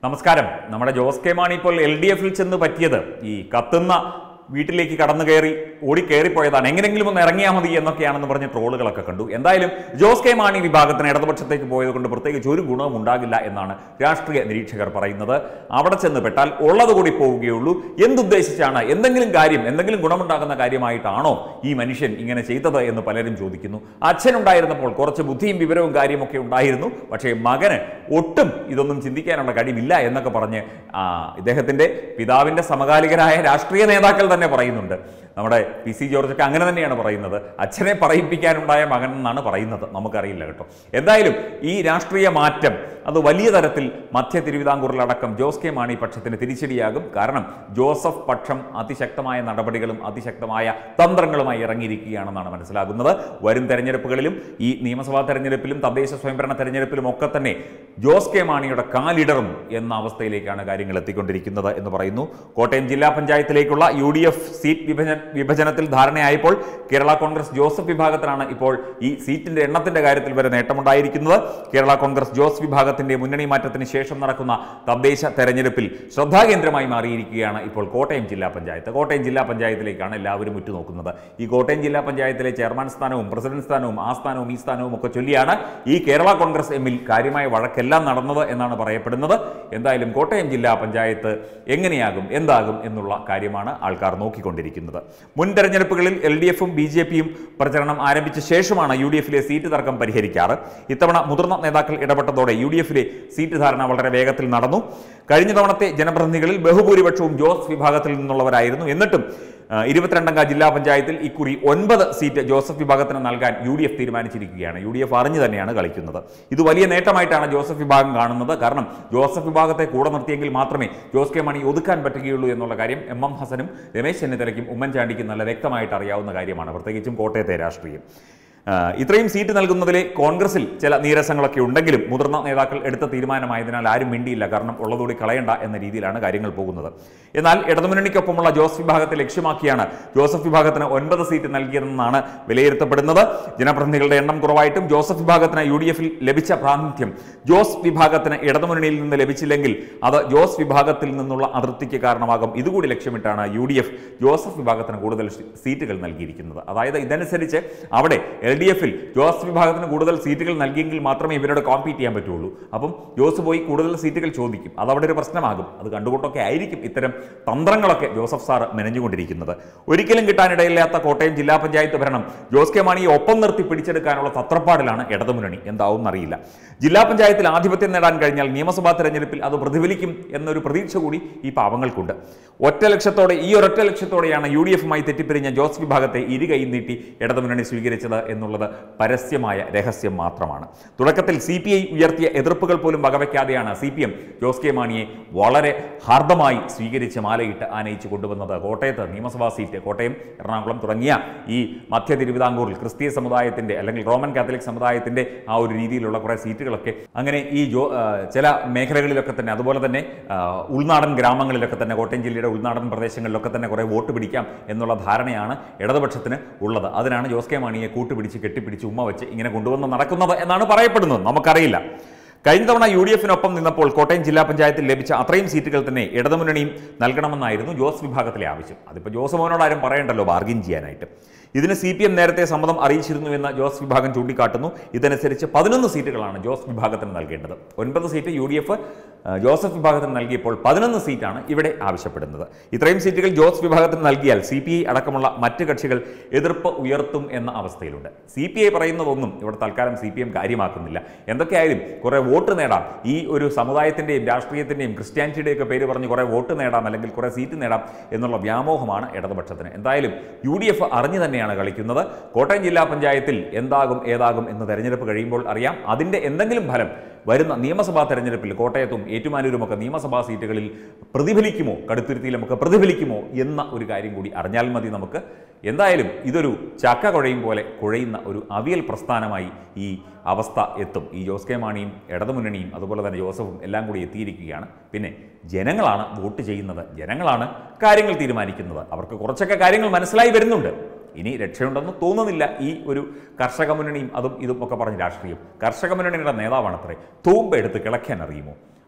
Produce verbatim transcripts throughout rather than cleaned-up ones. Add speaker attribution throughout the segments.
Speaker 1: നമസ്കാരം. നമ്മുടെ ജോസ് കെ മാണി ഇപ്പോൾ എൽ ഡി എഫിൽ ചെന്ന് പറ്റിയത് ഈ കത്തുന്ന വീട്ടിലേക്ക് കടന്നു കയറി ഓടി കയറിപ്പോയതാണ്, എങ്ങനെയെങ്കിലും ഒന്ന് ഇറങ്ങിയാൽ മതി എന്നൊക്കെയാണെന്ന് പറഞ്ഞ് ട്രോളുകളൊക്കെ കണ്ടു. എന്തായാലും ജോസ് കെ മാണി വിഭാഗത്തിന് ഇടതുപക്ഷത്തേക്ക് പോയത് കൊണ്ട് പ്രത്യേകിച്ച് ഒരു ഗുണവും ഉണ്ടാകില്ല എന്നാണ് രാഷ്ട്രീയ നിരീക്ഷകർ പറയുന്നത്. അവിടെ ചെന്ന് പെട്ടാൽ ഉള്ളത് കൂടി പോവുകയുള്ളൂ. എന്തുദ്ദേശിച്ചാണ്, എന്തെങ്കിലും കാര്യം, എന്തെങ്കിലും ഗുണമുണ്ടാകുന്ന കാര്യമായിട്ടാണോ ഈ മനുഷ്യൻ ഇങ്ങനെ ചെയ്തത് എന്ന് പലരും ചോദിക്കുന്നു. അച്ഛനുണ്ടായിരുന്നപ്പോൾ കുറച്ച് ബുദ്ധിയും വിവരവും കാര്യമൊക്കെ ഉണ്ടായിരുന്നു, പക്ഷേ മകന് ഒട്ടും ഇതൊന്നും ചിന്തിക്കാനുള്ള കഴിവില്ല എന്നൊക്കെ പറഞ്ഞ് ഇദ്ദേഹത്തിന്റെ പിതാവിന്റെ സമകാലികരായ രാഷ്ട്രീയ നേതാക്കൾ തന്നെ പറയുന്നുണ്ട്. നമ്മുടെ പി സി ജോർജൊക്കെ അങ്ങനെ തന്നെയാണ് പറയുന്നത്. അച്ഛനെ പറയിപ്പിക്കാനുണ്ടായ മകൻ എന്നാണ് പറയുന്നത്. നമുക്കറിയില്ല കേട്ടോ. എന്തായാലും ഈ രാഷ്ട്രീയ മാറ്റം അത് വലിയ തരത്തിൽ മധ്യ തിരുവിതാംകൂറിലടക്കം ജോസ് കെ മാണി പക്ഷത്തിന് തിരിച്ചടിയാകും. കാരണം ജോസഫ് പക്ഷം അതിശക്തമായ നടപടികളും അതിശക്തമായ തന്ത്രങ്ങളുമായി ഇറങ്ങിയിരിക്കുകയാണെന്നാണ് മനസ്സിലാകുന്നത്. വരും തെരഞ്ഞെടുപ്പുകളിലും ഈ നിയമസഭാ തെരഞ്ഞെടുപ്പിലും തദ്ദേശ സ്വയംഭരണ തെരഞ്ഞെടുപ്പിലും ഒക്കെ തന്നെ ജോസ് കെ മാണിയുടെ കാലിടറും എന്ന അവസ്ഥയിലേക്കാണ് കാര്യങ്ങൾ എത്തിക്കൊണ്ടിരിക്കുന്നത് എന്ന് പറയുന്നു. കോട്ടയം ജില്ലാ പഞ്ചായത്തിലേക്കുള്ള യു ഡി എഫ് സീറ്റ് വിഭജന വിഭജനത്തിൽ ധാരണയായപ്പോൾ കേരള കോൺഗ്രസ് ജോസഫ് വിഭാഗത്തിനാണ് ഇപ്പോൾ ഈ സീറ്റിന്റെ എണ്ണത്തിന്റെ കാര്യത്തിൽ വരെ നേട്ടമുണ്ടായിരിക്കുന്നത്. കേരള കോൺഗ്രസ് ജോസ് വിഭാഗത്തിന്റെ മുന്നണി മാറ്റത്തിന് ശേഷം നടക്കുന്ന തദ്ദേശ തെരഞ്ഞെടുപ്പിൽ ശ്രദ്ധാകേന്ദ്രമായി മാറിയിരിക്കുകയാണ് ഇപ്പോൾ കോട്ടയം ജില്ലാ പഞ്ചായത്ത്. കോട്ടയം ജില്ലാ പഞ്ചായത്തിലേക്കാണ് എല്ലാവരും ഉറ്റുനോക്കുന്നത്. ഈ കോട്ടയം ജില്ലാ പഞ്ചായത്തിലെ ചെയർമാൻ സ്ഥാനവും പ്രസിഡന്റ് സ്ഥാനവും ആ സ്ഥാനവും ഈ സ്ഥാനവും ഒക്കെ ചൊല്ലിയാണ് ഈ കേരള കോൺഗ്രസ് എമ്മിൽ കാര്യമായ വഴക്കെല്ലാം നടന്നത് എന്നാണ് പറയപ്പെടുന്നത്. എന്തായാലും കോട്ടയം ജില്ലാ പഞ്ചായത്ത് എങ്ങനെയാകും, എന്താകും എന്നുള്ള കാര്യമാണ് ആൾക്കാർ നോക്കിക്കൊണ്ടിരിക്കുന്നത്. മുൻ തെരഞ്ഞെടുപ്പുകളിൽ എൽ ഡി എഫും ബി ജെ പിയും പ്രചരണം ആരംഭിച്ച ശേഷമാണ് യു ഡി എഫിലെ സീറ്റ് തർക്കം പരിഹരിക്കാറ്. ഇത്തവണ മുതിർന്ന നേതാക്കൾ ഇടപെട്ടതോടെ യു ഡി എഫിലെ സീറ്റ് ധാരണ വളരെ വേഗത്തിൽ നടന്നു. കഴിഞ്ഞ തവണത്തെ ജനപ്രതിനിധികളിൽ ബഹുഭൂരിപക്ഷവും ജോസ് വിഭാഗത്തിൽ നിന്നുള്ളവരായിരുന്നു. എന്നിട്ടും ഇരുപത്തിരണ്ടംഗ ജില്ലാ പഞ്ചായത്തിൽ ഇക്കുറി ഒൻപത് സീറ്റ് ജോസഫ് വിഭാഗത്തിന് നൽകാൻ യു ഡി എഫ് തീരുമാനിച്ചിരിക്കുകയാണ്. യു ഡി എഫ് അറിഞ്ഞു തന്നെയാണ് കളിക്കുന്നത്. ഇത് വലിയ നേട്ടമായിട്ടാണ് ജോസഫ് വിഭാഗം കാണുന്നത്. കാരണം ജോസഫ് വിഭാഗത്തെ കൂടെ നിർത്തിയെങ്കിൽ മാത്രമേ ജോസ് കെ മാണി ഒതുക്കാൻ പറ്റുകയുള്ളൂ എന്നുള്ള കാര്യം എം എം ഹസനും രമേശ് ചെന്നിത്തലയ്ക്കും ഉമ്മൻചാണ്ടിക്കും നല്ല വ്യക്തമായിട്ട് അറിയാവുന്ന കാര്യമാണ്, പ്രത്യേകിച്ചും കോട്ടയത്തെ രാഷ്ട്രീയം. ഇത്രയും സീറ്റ് നൽകുന്നതിലെ കോൺഗ്രസിൽ ചില നീരസങ്ങളൊക്കെ ഉണ്ടെങ്കിലും മുതിർന്ന നേതാക്കൾ എടുത്ത തീരുമാനമായതിനാൽ ആരും മിണ്ടിയില്ല. കാരണം ഉള്ളതുകൂടി കളയണ്ട എന്ന രീതിയിലാണ് കാര്യങ്ങൾ പോകുന്നത്. എന്നാൽ ഇടതുമുന്നണിക്കൊപ്പമുള്ള ജോസ് വിഭാഗത്തെ ലക്ഷ്യമാക്കിയാണ് ജോസഫ് വിഭാഗത്തിന് ഒൻപത് സീറ്റ് നൽകിയതെന്നാണ് വിലയിരുത്തപ്പെടുന്നത്. ജനപ്രതിനിധികളുടെ എണ്ണം കുറവായിട്ടും ജോസഫ് വിഭാഗത്തിന് യു ഡി എഫിൽ ലഭിച്ച പ്രാതിനിധ്യം ജോസ് വിഭാഗത്തിന് ഇടതുമുന്നണിയിൽ നിന്ന് ലഭിച്ചില്ലെങ്കിൽ അത് ജോസ് വിഭാഗത്തിൽ നിന്നുള്ള അതൃപ്തിക്ക് കാരണമാകും. ഇതുകൂടി ലക്ഷ്യമിട്ടാണ് യു ഡി എഫ് ജോസഫ് വിഭാഗത്തിന് കൂടുതൽ സീറ്റുകൾ നൽകിയിരിക്കുന്നത്. അതായത് ഇതനുസരിച്ച് അവിടെ എൽ ഡി എഫിൽ ജോസ് വിഭാഗത്തിന് കൂടുതൽ സീറ്റുകൾ നൽകിയെങ്കിൽ മാത്രമേ ഇവരോട് കോമ്പീറ്റ് ചെയ്യാൻ പറ്റുള്ളൂ. അപ്പം ജോസ് പോയി കൂടുതൽ സീറ്റുകൾ ചോദിക്കും. അതവിടെ ഒരു പ്രശ്നമാകും. അത് കണ്ടുകൊണ്ടൊക്കെ ആയിരിക്കും ഇത്തരം തന്ത്രങ്ങളൊക്കെ ജോസഫ് സാർ മെനഞ്ഞുകൊണ്ടിരിക്കുന്നത്. ഒരിക്കലും കിട്ടാനിടയില്ലാത്ത കോട്ടയം ജില്ലാ പഞ്ചായത്ത് ഭരണം ജോസ് കെ മാണിയെ ഒപ്പം നിർത്തി പിടിച്ചെടുക്കാനുള്ള തത്രപ്പാടിലാണ് ഇടതുമുന്നണി. എന്താവും എന്നറിയില്ല. ജില്ലാ പഞ്ചായത്തിൽ ആധിപത്യം നേടാൻ കഴിഞ്ഞാൽ നിയമസഭാ തെരഞ്ഞെടുപ്പിൽ അത് പ്രതിഫലിക്കും എന്നൊരു പ്രതീക്ഷ കൂടി ഈ പാവങ്ങൾക്കുണ്ട്. ഒറ്റ ലക്ഷ്യത്തോടെ ഈ ഒരൊറ്റ ലക്ഷ്യത്തോടെയാണ് യു ഡി എഫുമായി തെറ്റിപ്പിരിഞ്ഞ ജോസ് വിഭാഗത്തെ ഇരുകൈ നീട്ടി ഇടതുമുന്നണി സ്വീകരിച്ചത് എന്നുള്ളത് പരസ്യമായ രഹസ്യം മാത്രമാണ്. തുടക്കത്തിൽ സി പി ഐ ഉയർത്തിയ എതിർപ്പുകൾ പോലും വകവയ്ക്കാതെയാണ് C P M Jose K മാണിയെ വളരെ ഹാർദമായി സ്വീകരിച്ച് മാലയിട്ട് ആനയിച്ച് കൊണ്ടുവന്നത്. കോട്ടയത്ത് നിയമസഭാ സീറ്റ്, കോട്ടയം, എറണാകുളം തുടങ്ങിയ ഈ മധ്യ തിരുവിതാംകൂറിൽ ക്രിസ്തീയ സമുദായത്തിന്റെ അല്ലെങ്കിൽ റോമൻ കാത്തലിക് സമുദായത്തിന്റെ ആ ഒരു രീതിയിലുള്ള കുറേ സീറ്റുകളൊക്കെ അങ്ങനെ ഈ ജോ ചില മേഖലകളിലൊക്കെ തന്നെ, അതുപോലെ തന്നെ ഉൾനാടൻ ഗ്രാമങ്ങളിലൊക്കെ തന്നെ, കോട്ടയം ജില്ലയുടെ ഉൾനാടൻ പ്രദേശങ്ങളിലൊക്കെ തന്നെ കുറേ വോട്ട് പിടിക്കാം എന്നുള്ള ധാരണയാണ് ഇടതുപക്ഷത്തിന് ഉള്ളത്. അതിനാണ് ജോസ് കെ മാണിയെ കൂട്ടുപിടിച്ച് കെട്ടിപ്പിടിച്ച് ഉമ്മ വെച്ച് ഇങ്ങനെ കൊണ്ടുവന്ന് നടക്കുന്നത് എന്നാണ് പറയപ്പെടുന്നത്. നമുക്കറിയില്ല. കഴിഞ്ഞ തവണ യു ഡി എഫിനൊപ്പം നിന്നപ്പോൾ കോട്ടയം ജില്ലാ പഞ്ചായത്തിൽ ലഭിച്ച അത്രയും സീറ്റുകൾ തന്നെ ഇടതുമുന്നണിയും നൽകണമെന്നായിരുന്നു ജോസ് വിഭാഗത്തിലെ ആവശ്യം. അതിപ്പോൾ ജോസ് മോനോട് ആരും പറയണ്ടല്ലോ ബാർഗിൻ ചെയ്യാനായിട്ട്. ഇതിന് സി പി എം നേരത്തെ സമ്മതം അറിയിച്ചിരുന്നുവെന്ന് ജോസ് വിഭാഗം ചൂണ്ടിക്കാട്ടുന്നു. ഇതനുസരിച്ച് പതിനൊന്ന് സീറ്റുകളാണ് ജോസ് വിഭാഗത്തിന് നൽകേണ്ടത്. ഒൻപത് seat U D F Joseph വിഭാഗത്തിന് നൽകിയപ്പോൾ പതിനൊന്ന് സീറ്റാണ് ഇവിടെ ആവശ്യപ്പെടുന്നത്. ഇത്രയും സീറ്റുകൾ ജോസ് വിഭാഗത്തിന് നൽകിയാൽ സി പി ഐ അടക്കമുള്ള മറ്റ് കക്ഷികൾ എതിർപ്പ് ഉയർത്തും എന്ന അവസ്ഥയിലുണ്ട്. സി പി ഐ പറയുന്നതൊന്നും ഇവിടെ തൽക്കാലം സി പി എം കാര്യമാക്കുന്നില്ല. എന്തൊക്കെയായാലും കുറേ വോട്ട് നേടാം, ഈ ഒരു സമുദായത്തിൻ്റെയും രാഷ്ട്രീയത്തിൻ്റെയും ക്രിസ്ത്യാനിറ്റിയുടെയും ഒക്കെ പേര് പറഞ്ഞ് കുറേ വോട്ട് നേടാം, അല്ലെങ്കിൽ കുറേ സീറ്റ് നേടാം എന്നുള്ള വ്യാമോഹമാണ് ഇടതുപക്ഷത്തിന്. എന്തായാലും യു ഡി എഫ് അറിഞ്ഞു തന്നെയാണ് കളിക്കുന്നത്. കോട്ടയം ജില്ലാ പഞ്ചായത്തിൽ എന്താകും ഏതാകും എന്ന് തെരഞ്ഞെടുപ്പ് കഴിയുമ്പോൾ അറിയാം. അതിൻ്റെ എന്തെങ്കിലും ഫലം വരുന്ന നിയമസഭാ തെരഞ്ഞെടുപ്പിൽ കോട്ടയത്തും ഏറ്റുമാനൂരുമൊക്കെ നിയമസഭാ സീറ്റുകളിൽ പ്രതിഫലിക്കുമോ, കടുത്തുരുത്തിയിലുമൊക്കെ പ്രതിഫലിക്കുമോ എന്ന ഒരു കാര്യം കൂടി അറിഞ്ഞാൽ മതി നമുക്ക്. എന്തായാലും ഇതൊരു ചക്ക കുഴയും പോലെ കുഴയുന്ന ഒരു അവിയൽ പ്രസ്ഥാനമായി ഈ അവസ്ഥ എത്തും. ഈ ജോസ് കെ മാണിയും ഇടതുമുന്നണിയും അതുപോലെ തന്നെ ജോസഫും എല്ലാം കൂടി എത്തിയിരിക്കുകയാണ്. പിന്നെ ജനങ്ങളാണ് വോട്ട് ചെയ്യുന്നത്, ജനങ്ങളാണ് കാര്യങ്ങൾ തീരുമാനിക്കുന്നത്. അവർക്ക് കുറച്ചൊക്കെ കാര്യങ്ങൾ മനസ്സിലായി വരുന്നുണ്ട്. ഇനി രക്ഷയുണ്ടെന്ന് തോന്നുന്നില്ല ഈ ഒരു കർഷക മുന്നണിയും അതും ഇതും ഒക്കെ പറഞ്ഞ് രാഷ്ട്രീയം. കർഷക മുന്നണിയുടെ നേതാവാണത്രേ. തൂമ്പ എടുത്ത് കിളയ്ക്കാൻ അറിയുമോ?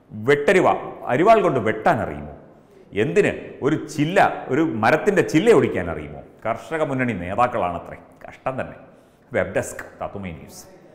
Speaker 1: വെട്ടരിവ അരിവാൾ കൊണ്ട് വെട്ടാൻ അറിയുമോ? എന്തിന് ഒരു ചില്ല ഒരു മരത്തിൻ്റെ ചില്ല ഒടിക്കാൻ അറിയുമോ? കർഷക മുന്നണി നേതാക്കളാണത്രേ. കഷ്ടം തന്നെ. വെബ് ഡെസ്ക് തത്തുമൈ ന്യൂസ്.